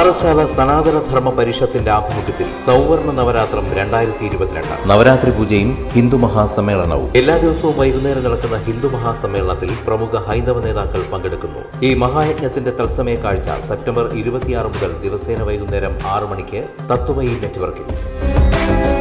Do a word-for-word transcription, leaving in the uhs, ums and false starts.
പാറശാല സനാതന ധർമ്മ പരിഷത്തിന്റെ ആഭിമുഖ്യത്തിൽ സൗവർണ നവരാത്രം രണ്ടായിരത്തി ഇരുപത്തിരണ്ട് നവരാത്രി പൂജയും ഹിന്ദു മഹാസമ്മേളനവും എല്ലാ ദിവസവും വൈകുന്നേരം നടക്കുന്ന ഹിന്ദു മഹാസമ്മേളനത്തിൽ പ്രമുഖ ഹൈന്ദവ നേതാക്കൾ പങ്കെടുക്കുന്നു. ഈ മഹായജ്ഞത്തിന്റെ തത്സമയ കാഴ്ച സെപ്റ്റംബർ ഇരുപത്തിയാറ് മുതൽ ദിവസേന വൈകുന്നേരം ആറ് മണിക്ക് തത്വമയി നെറ്റ്വർക്കിൽ.